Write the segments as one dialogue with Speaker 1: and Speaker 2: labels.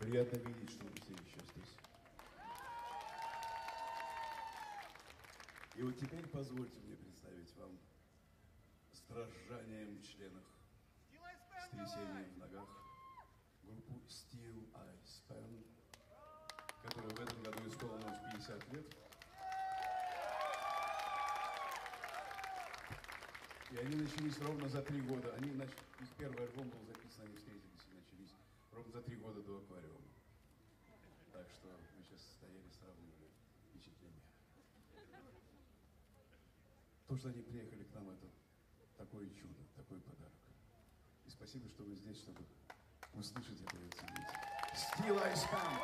Speaker 1: Приятно видеть, что вы все еще здесь. И вот теперь позвольте мне представить вам с дрожанием в членах, с трясением в ногах группу Steel Ice Band, которая в этом году исполнилась 50 лет. И они начались ровно за 3 года. Их первый альбом был записан, они встретились и начались ровно за 3 года до «Аквариума». Так что мы сейчас стояли, сравнивали впечатления. То, что они приехали к нам, это такое чудо, такой подарок. И спасибо, что вы здесь, чтобы услышать это и оценить. Steel Ice Band.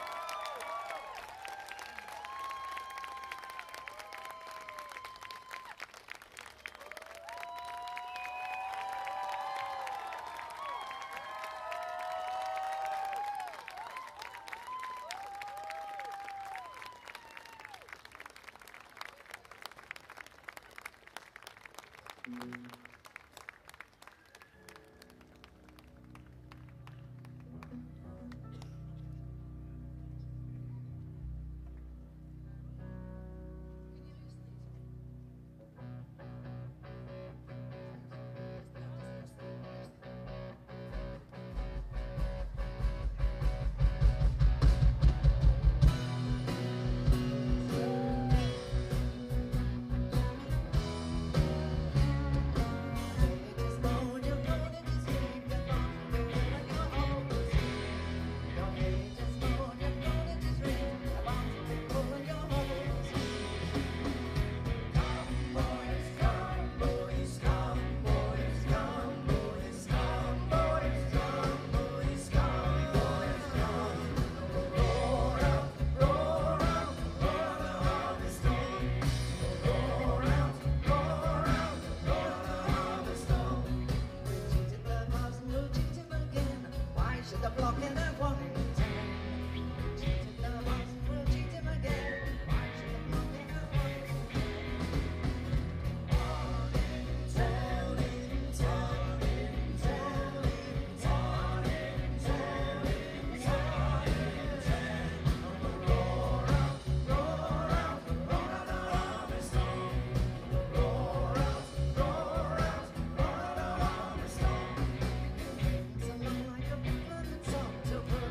Speaker 2: To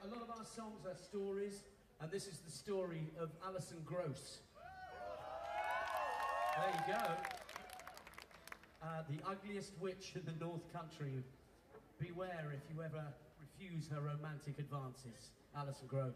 Speaker 2: a lot of our songs are stories, and this is the story of Alison Gross. There you go. The ugliest witch in the North Country. Beware if you ever refuse her romantic advances. Alison Gross.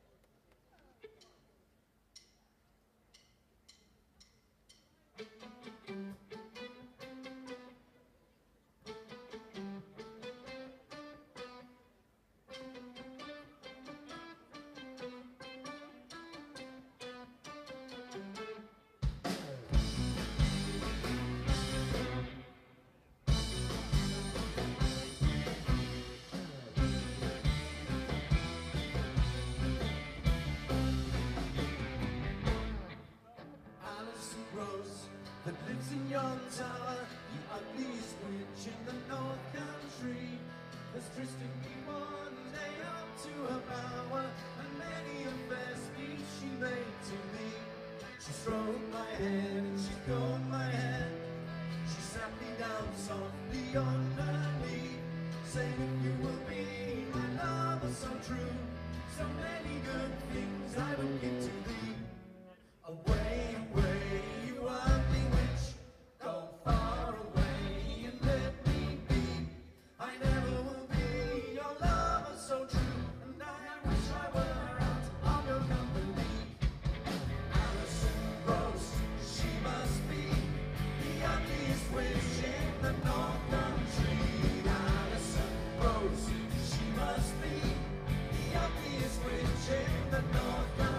Speaker 3: That lives in your tower, the ugliest witch in the North Country, has twisted me one day up to her power, and many a fair speech she made to me. She stroked my head and she combed my hair, she sat me down softly on her knee, saying if you will be my lover so true, so many good things I would give to thee. Away, away, you ugly witch, go far away and let me be. I never will be your lover so true, and I wish I were out of your company. Alison Gross, she must be the ugliest witch in the North Country. Alison Gross, she must be the ugliest witch in the North Country.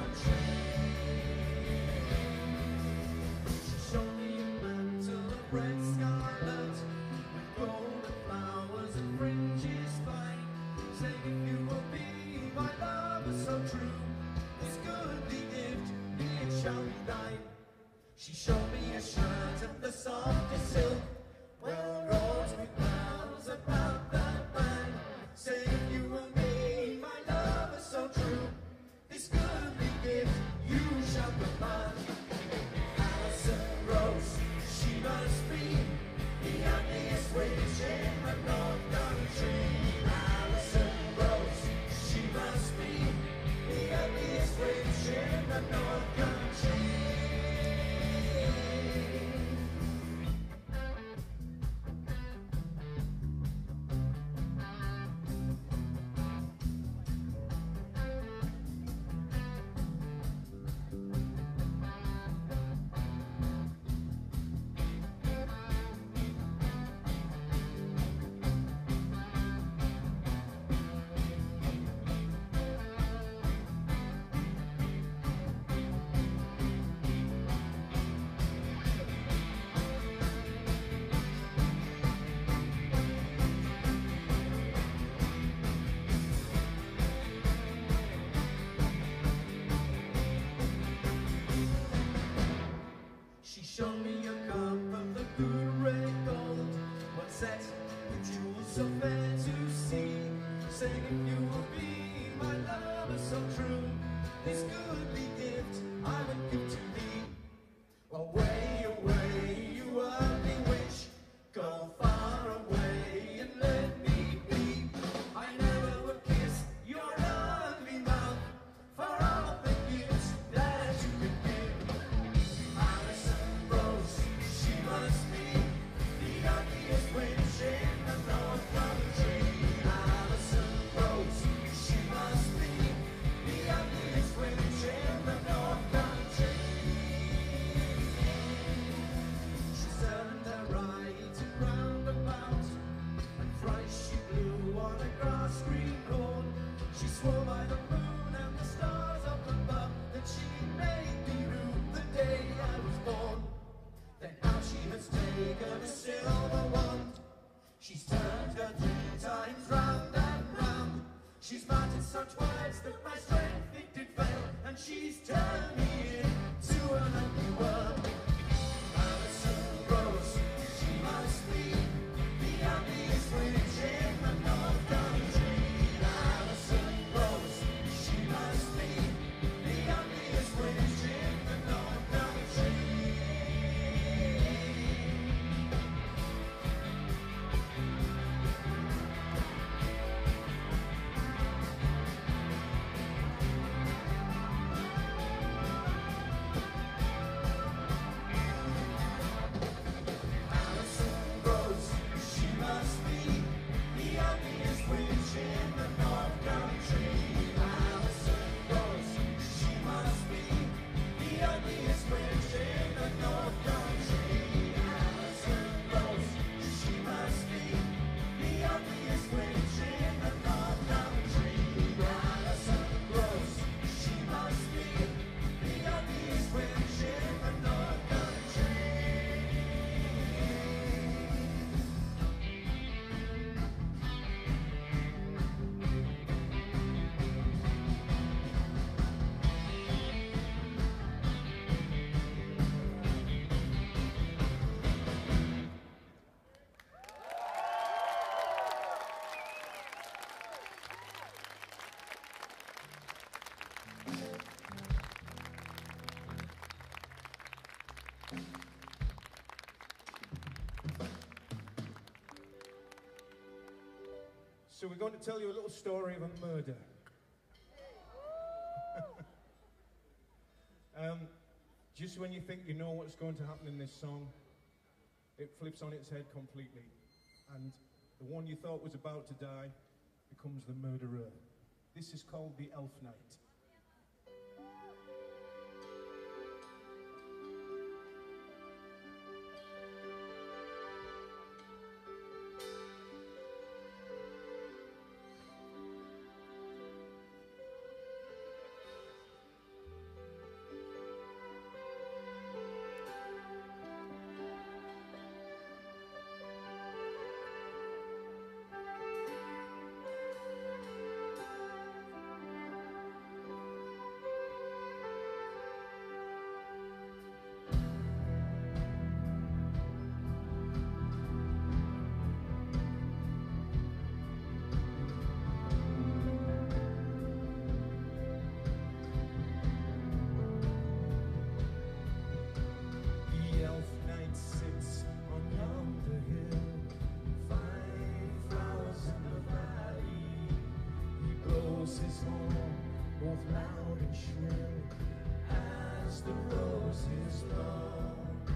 Speaker 3: Red scarlet with golden flowers and fringes fine, saying if you will be my lover so true, this goodly gift it shall be thine. She showed me a shirt of the softest silk, well wrought with bells about that band, saying if you will be my lover so true, this goodly gift you shall command. Alison Gross, she must be the ugliest witch in the North Country. Alison Gross, she must be the ugliest witch in the North Country. She showed me a cup of the good red gold, one set with jewels so fair to see, saying if you will be my lover so true, this goodly gift I would give to thee. Away, away, you ugly witch, go far away and let me be. I never would kiss your ugly mouth for all the gifts that you could give. Alison Gross, she must be the ugliest witch in the North Country. Alison Gross, she must be the ugliest witch in the North Country. She turned her right and round about, and thrice she blew on a grass green lawn. She swore by the moon and the stars up above that she made me rue the day I was born. Then now she has taken a silver wand, she's turned her 3 times round and round. She's mounted such wives that my strength it did fail, and she's turned me into an ugly world. Alison Gross, she must be the ugliest witch in the North Country. Alison Gross, she must be the ugliest witch in the North Country. So we're going to tell you a little story of a murder. Just when you think you know what's going to happen in this song, it flips on its head completely. And the one you thought was about to die becomes the murderer. This is called the Elf Night. His horn, both loud and shrill, as the roses blow.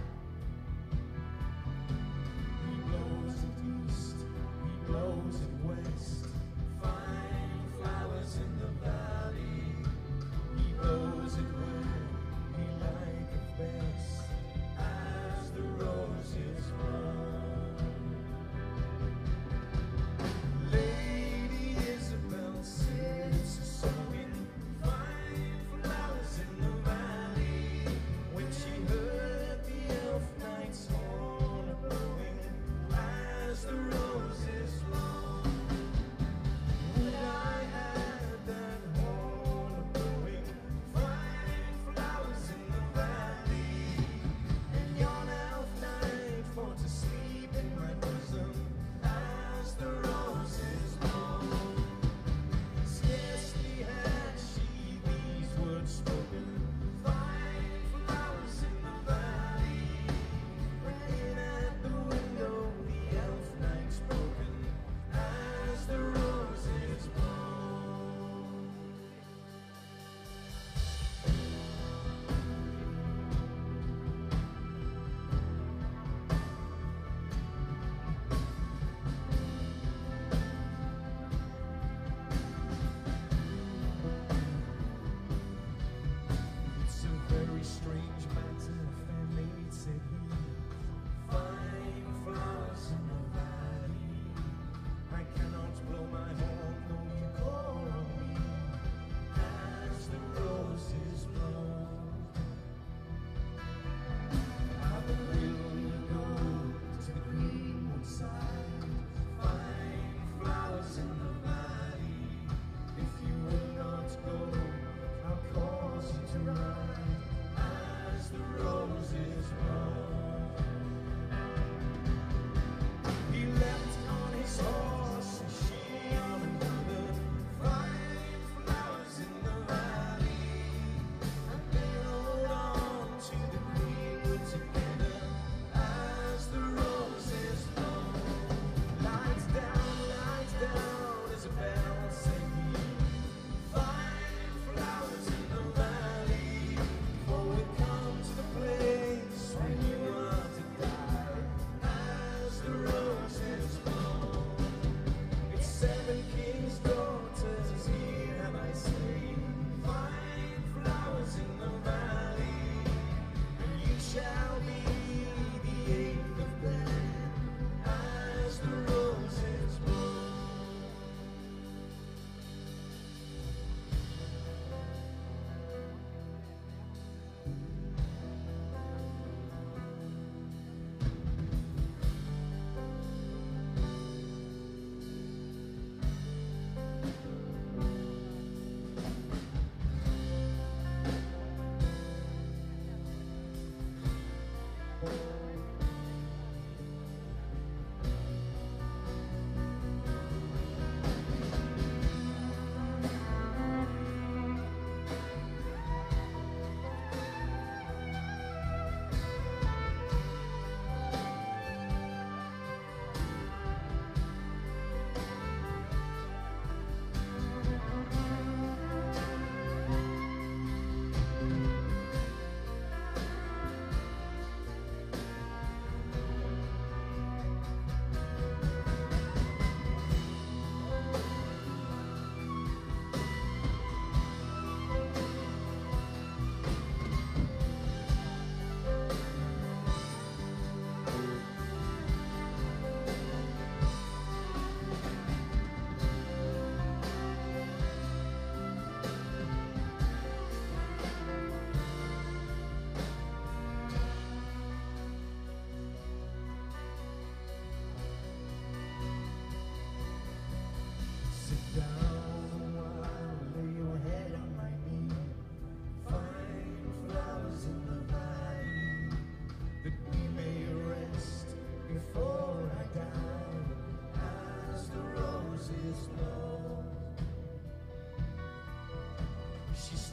Speaker 3: He blows it east, he blows it west, fine flowers in the valley. He blows it where he liketh best, as the roses blow. Fine flowers in the valley. When she heard the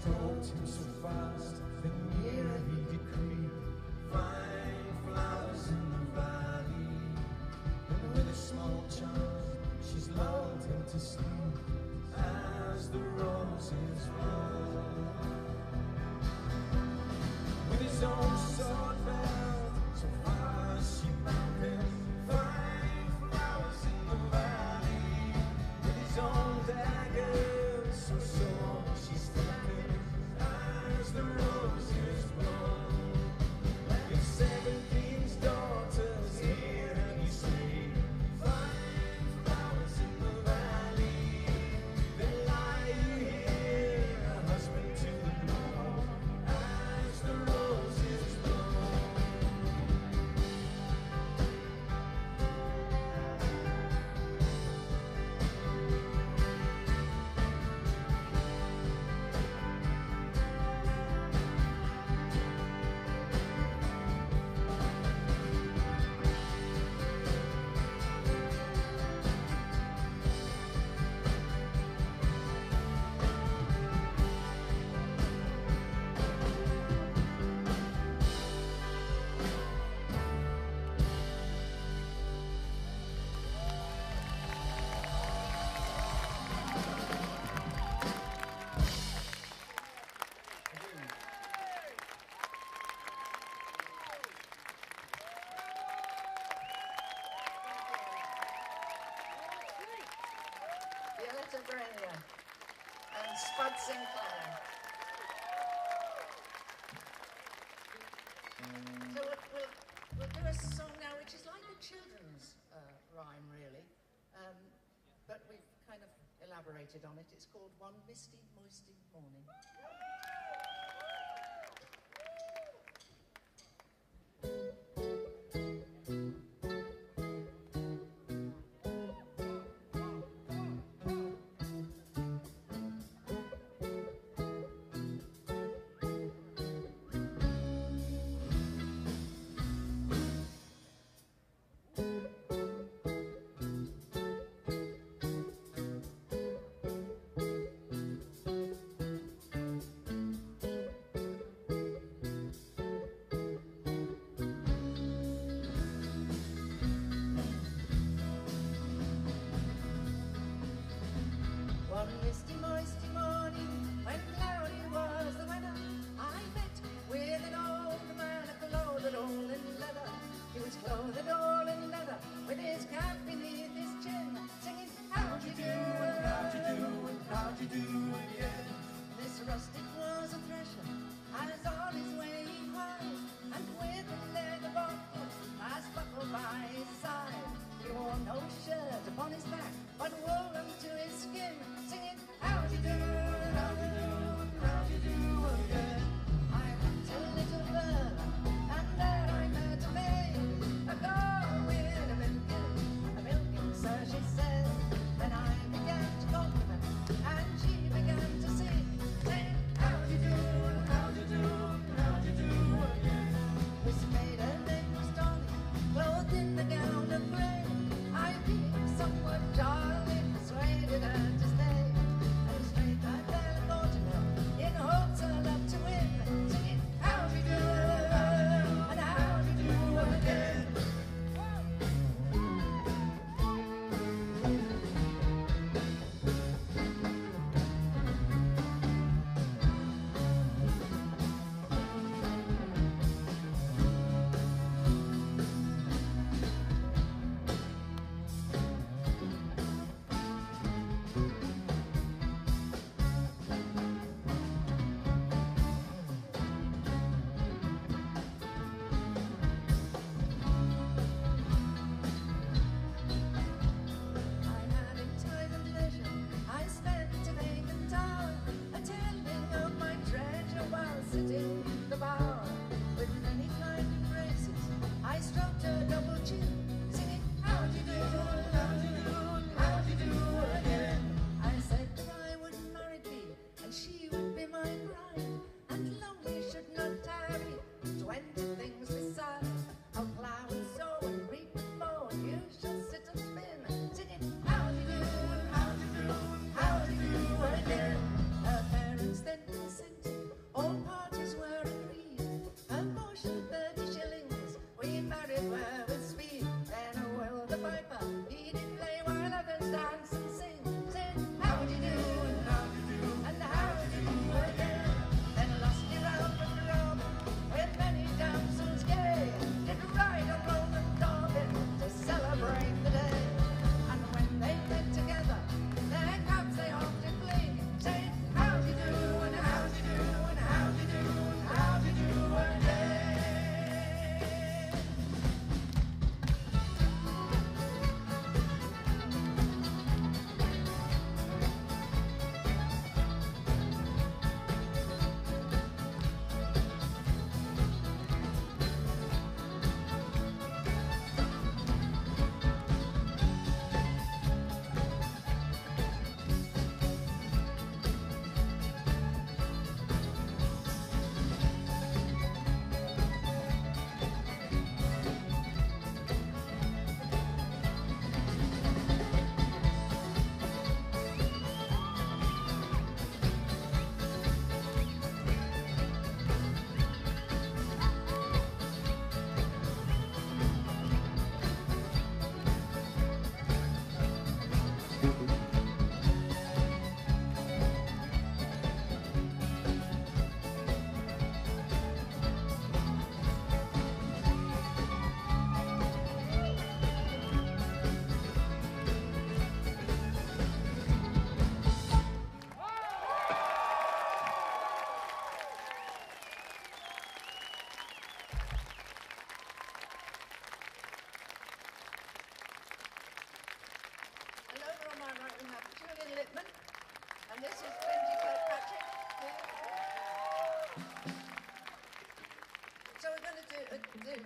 Speaker 3: stalked him so fast that nearer he did creep. Fine flowers in the valley, and with a small charm she's lulled him to sleep as the roses blow. With his own sword belt, so fast she bound him. Fine flowers in the valley, with his own dagger, so sore she stabbed him as the roses blow. With 7 kings' daughters here and he sleep. Fine flowers in the valley, they lie here, a husband to the Lord, as the roses blow.
Speaker 4: Violetta Grenier and Spud Sinclair. So we'll do a song now which is like a children's rhyme really, but we've kind of elaborated on it. It's called One Misty Moisty Morning. One misty, moisty morning, when cloudy was the weather, I met with an old man clothed all in leather. He was clothed all in leather, with his cap beneath his chin, singing, how'd you do, and how'd you do, and how'd you do again? This rustic was a thresher, as on his way he cried, and with a leather bottle, as buckled by his side. He wore no shirt upon his back, but woven to his skin, singing, how'd you do, and how'd you do, and how'd you do again? I went a little further, and there I met a maid, a girl with a milking, sir, she said. Then I began to compliment, and she began to sing, saying, how'd you do, and how'd you do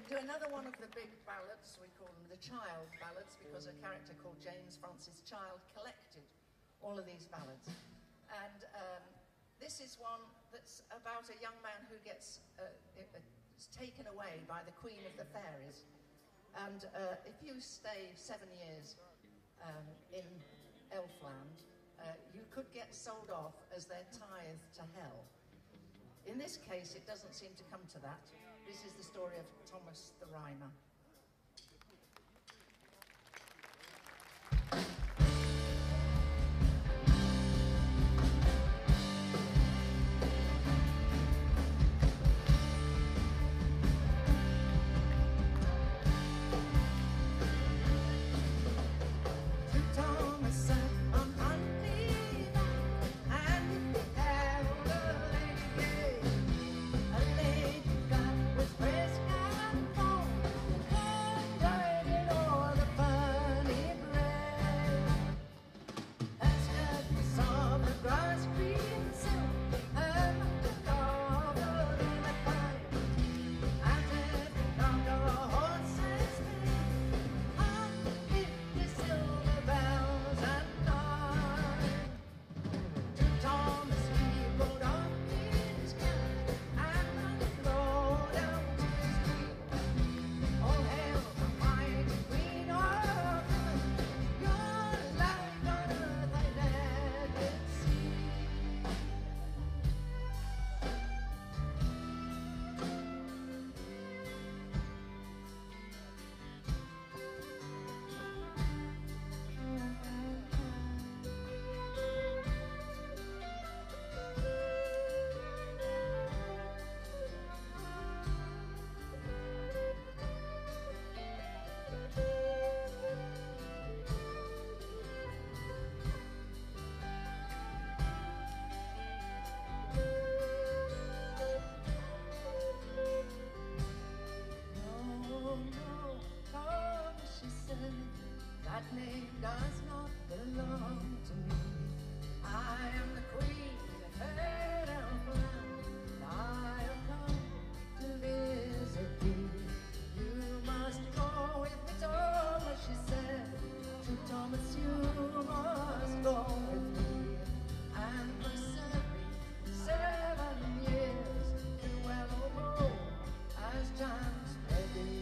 Speaker 4: do another one of the big ballads. We call them the child ballads because a character called James Francis Child collected all of these ballads. And this is one that's about a young man who gets taken away by the Queen of the Fairies. And if you stay 7 years in Elfland, you could get sold off as their tithe to hell. In this case, it doesn't seem to come to that. This is the story of Thomas the Rhymer. That name does not belong to me. I am the queen of Fair Elfland, and I have come to visit thee. You must go with me, Thomas, she said. To Thomas, you must go with me. And for 7 years, to well or as time sped thee.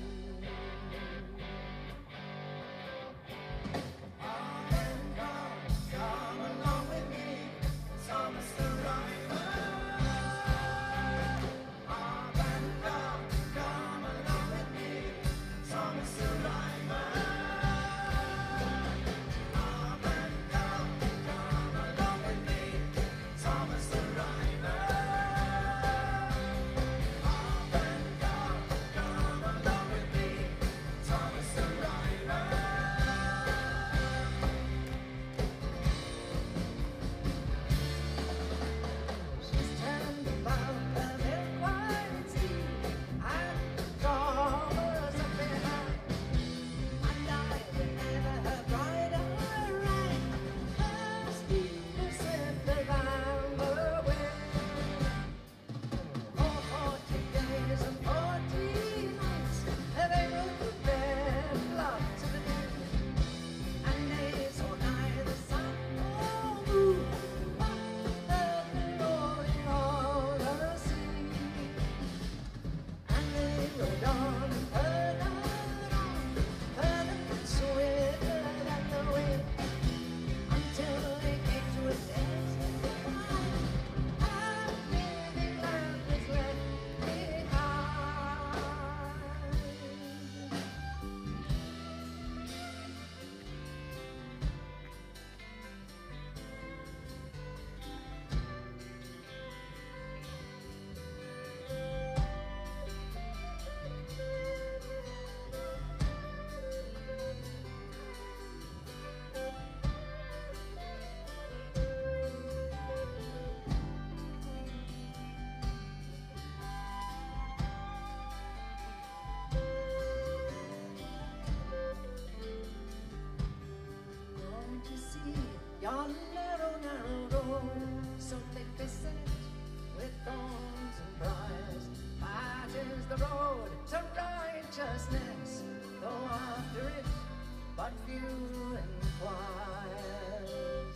Speaker 4: Yon narrow, narrow road, so thick beset with thorns and briars. That is the road to righteousness, though after it but few inquires.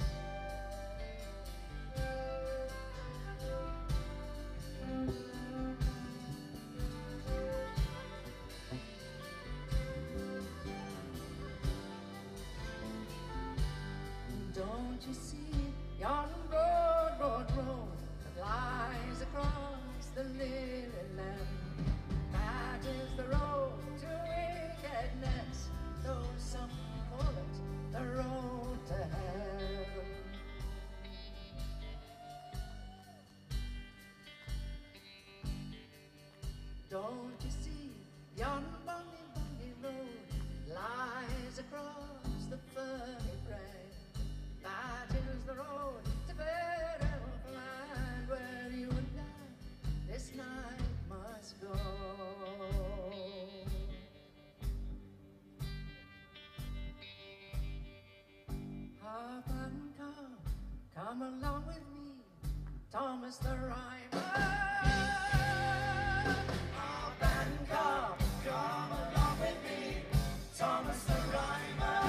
Speaker 4: Don't you see yon broad, broad road that lies across the lily land? That is the road to wickedness, though some call it the road to hell. Don't you see yon bonny, bonny road lies across the ferny brae? That is the road to fair Elfland, where you and I this night must go. Harp and come along with me, Thomas the Rhymer. Harp and come along with me, Thomas the Rhymer.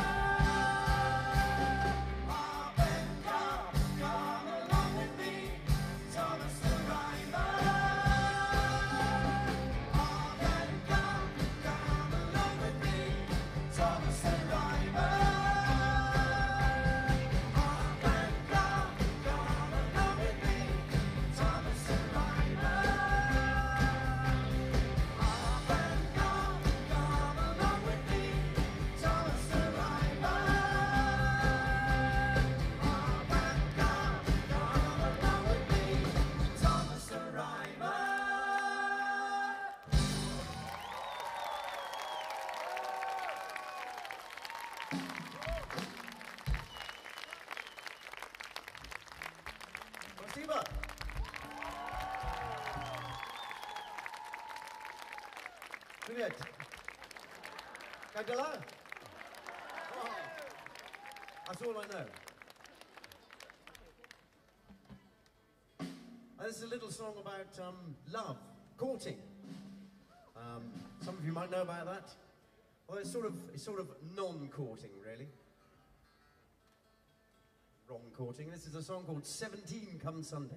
Speaker 3: Спасибо. Привет. Как дела? Oh, that's all I know. This is a little song about love, courting. Some of you might know about that. Well, it's sort of non-courting, really. Wrong courting. This is a song called 17 Come Sunday.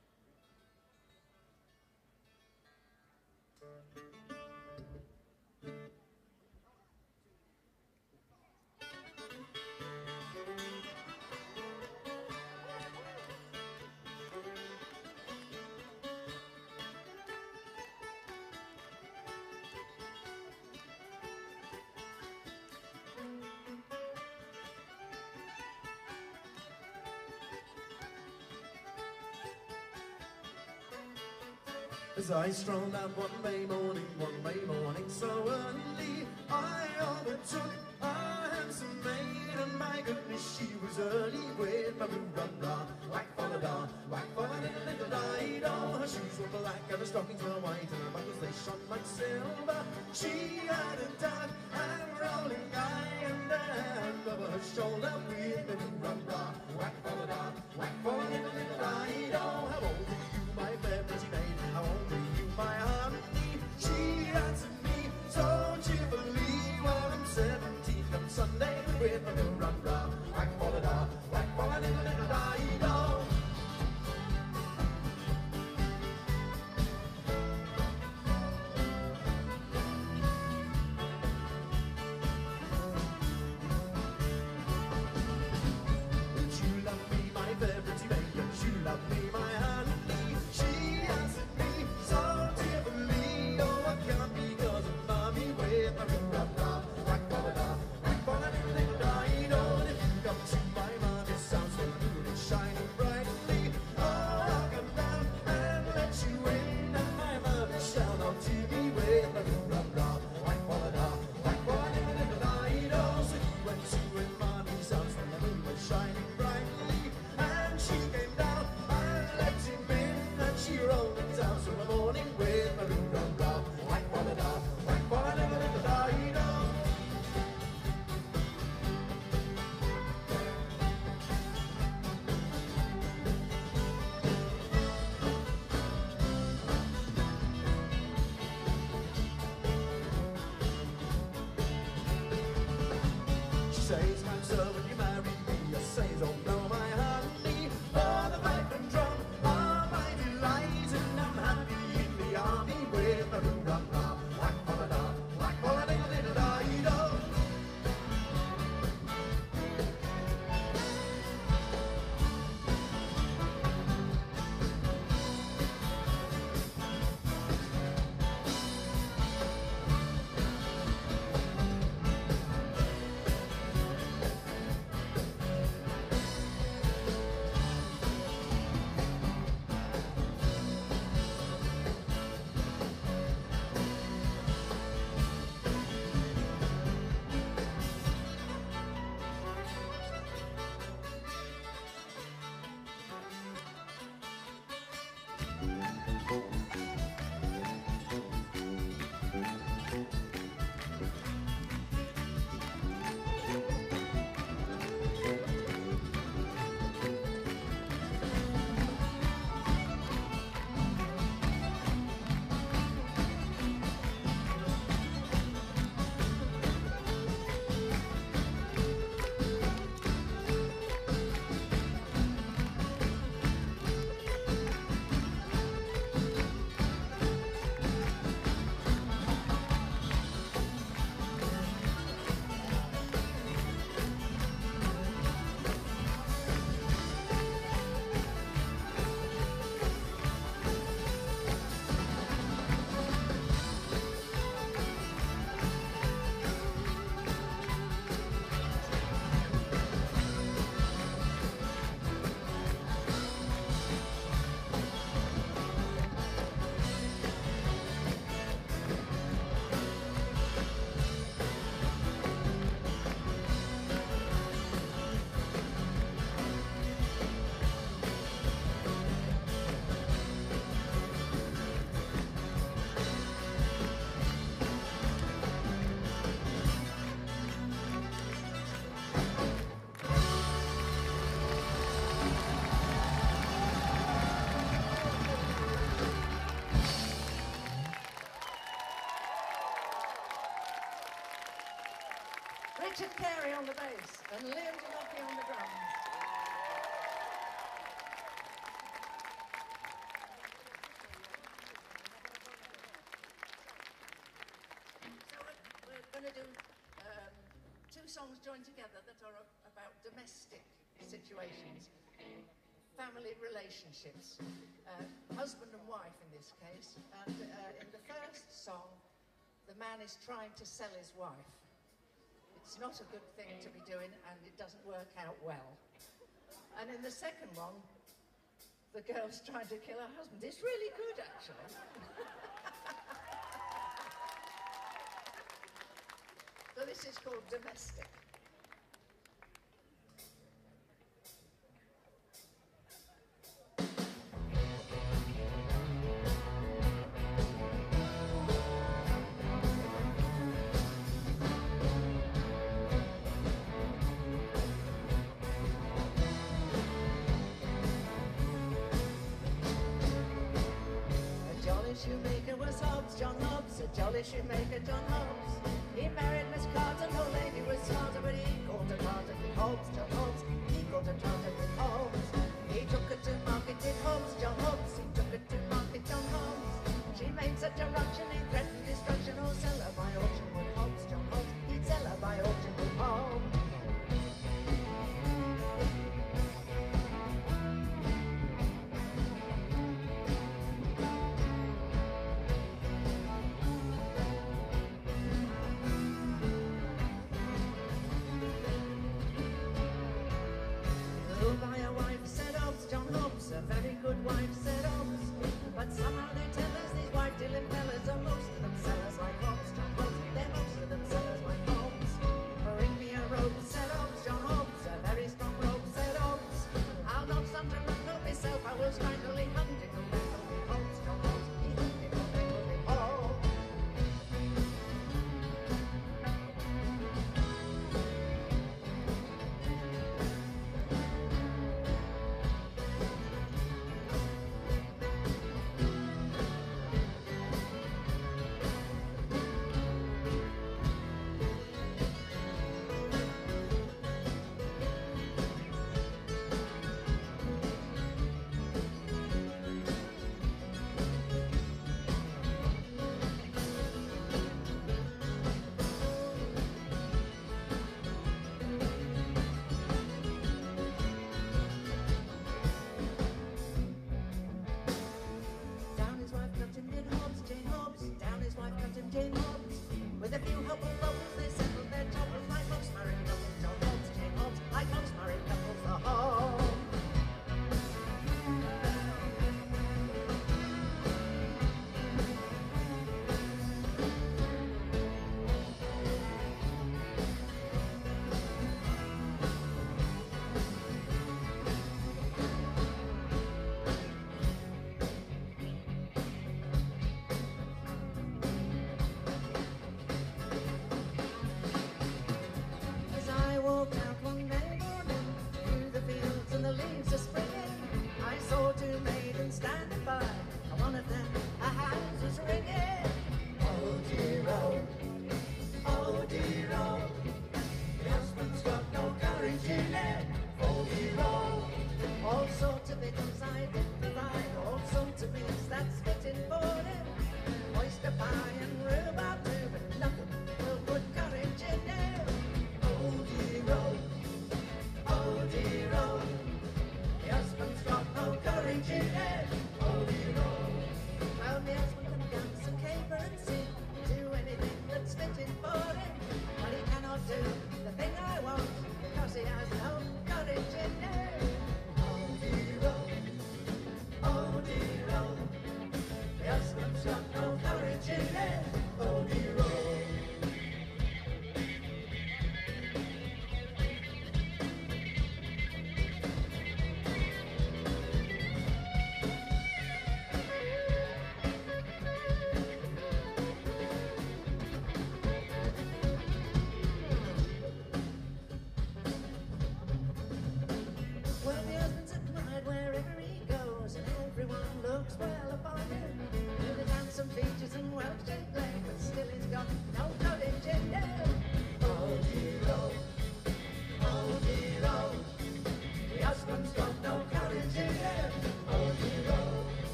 Speaker 3: As I strolled out one May morning so early, I overtook a handsome maid, and my goodness, she was early with my boo-rah-rah. Whack for da, whack for a little da-do. Her shoes were black and her stockings were white, and her buckles they shone like silver. She had a dark and rolling eye, and a hand over her shoulder with my boo-rah-rah. Whack for da, whack for a little da-do. How old are you, my fair pretty maid? How old are you, my honey? She answered me so cheerfully, well, I'm 17 come Sunday with my boo-rah-rah. Whack for the da, whack for a little da-do. Would you love me, my fair pretty so when you marry me, I say, oh no, my honey, for the pipe and drum are my delight, and I'm happy in the army with a roo-rum-ra, whack-a-la-da, whack-a-la-da-da-da-da-da.
Speaker 4: Richard Carey on the bass and Liam Jalopy on the drums. So we're going to do two songs joined together that are about domestic situations, family relationships, husband and wife in this case. And in the first song, the man is trying to sell his wife. It's not a good thing to be doing, and it doesn't work out well. And in the second one, the girl's trying to kill her husband. It's really good, actually. So this is called Domestic. Shoemaker was Hobbs, John Hobbs, a jolly shoemaker, John Hobbs. He married Miss Carter, no lady was smarter, but he called her Carter with Hobbs, John Hobbs. He called her Carter with Hobbs. He took her to market with Hobbs, John Hobbs. He took her to market, John Hobbs. She made such a ruction, he threatened destruction, or sell her by auction with Hobbs, John Hobbs. He'd sell her by auction with Hobbs. Good wife said Hobbs, but somehow they tell us these wife-dealing fellas are most of them sellers like Hobbs, John Hobbs. They're most of them sellers like Hobbs. Bring me a rope, said Hobbs, John Hobbs. A very strong rope, said Hobbs. I'll not stand to run for myself. I will strangely hunt it and let me Hobbs, John Hobbs. He hunted and let me Hobbs.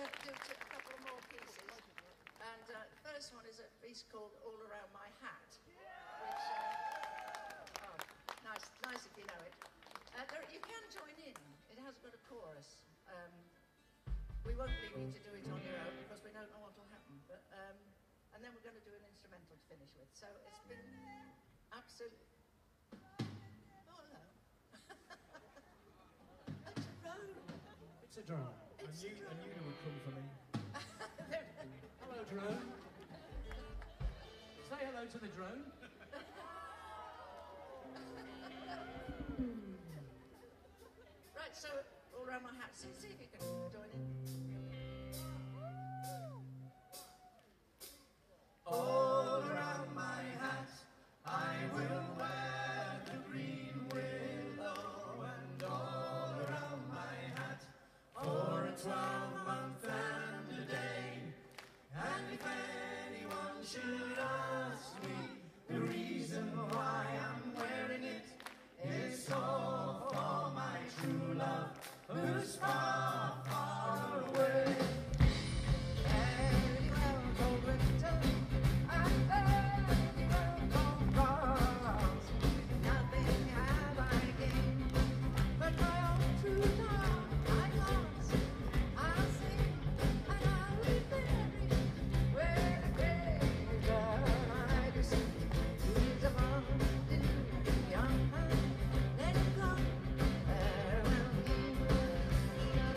Speaker 4: do a couple of more pieces. And the first one is a piece called All Around My Hat, which, oh, nice if you know it. You can join in. It has got a chorus. We won't leave you to do it on your own because we don't know what will happen. But and then we're going to do an instrumental to finish with. So it's been absolutely. Oh no! It's a drone.
Speaker 2: It's a drone. I knew it would come for me. Hello, drone. Say hello to the drone.
Speaker 4: Right, so All Around My Hat. See if you can join in.
Speaker 3: All around my hat, I will wear the green willow, and all around my hat, for a 12-month and a day. And if anyone should ask me the reason why I'm wearing it, it's all for my true love, who's far, far away.
Speaker 4: Let it go around me.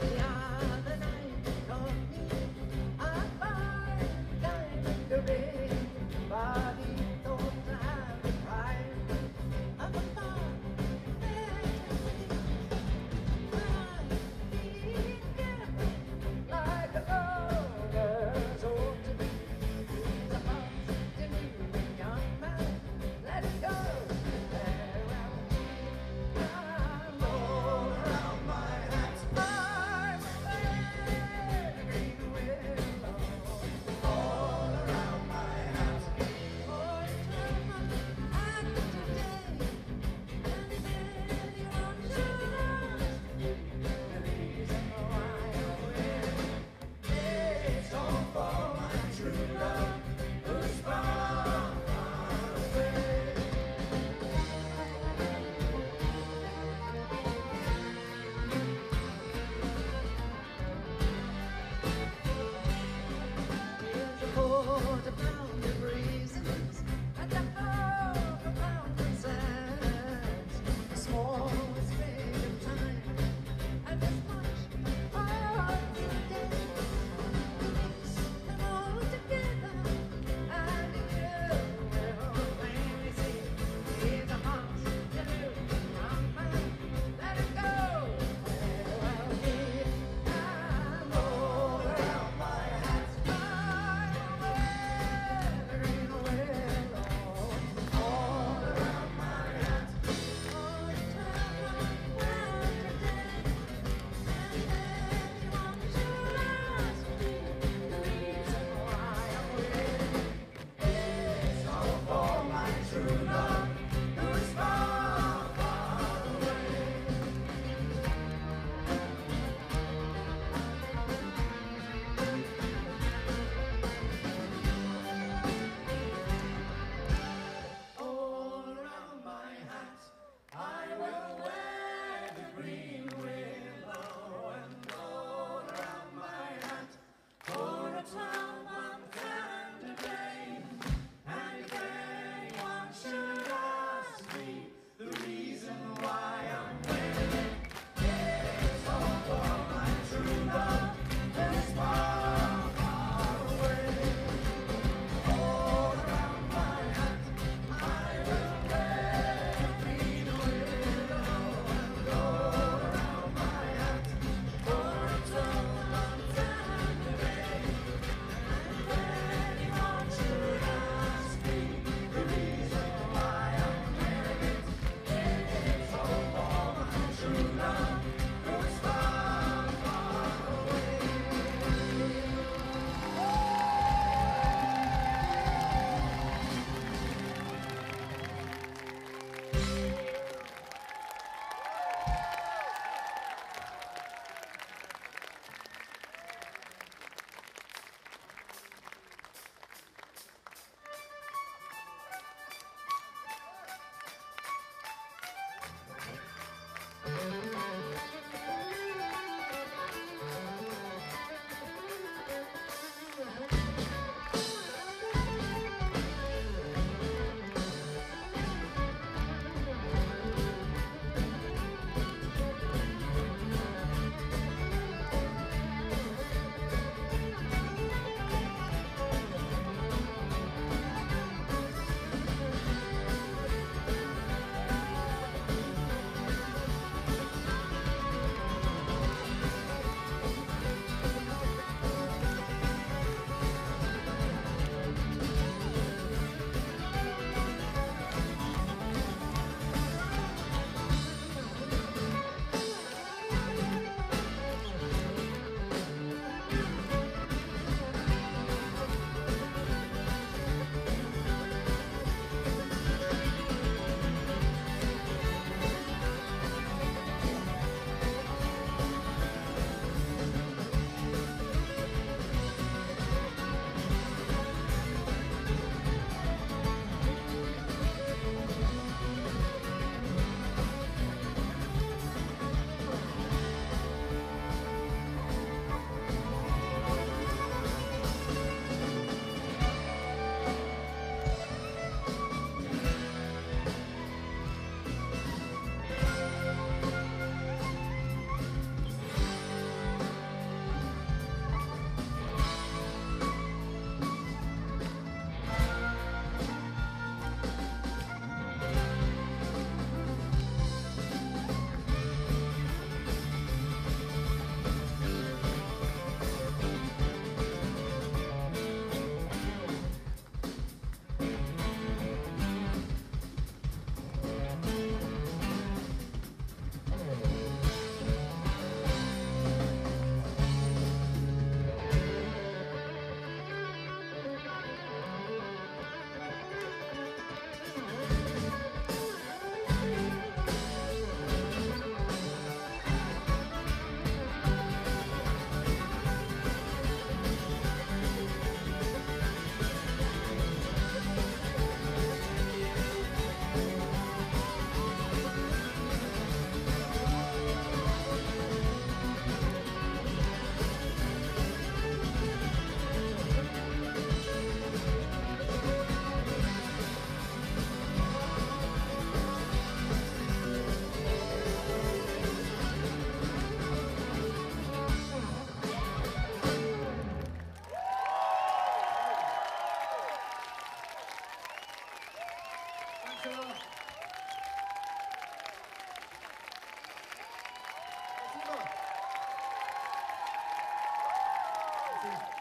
Speaker 2: Thank you.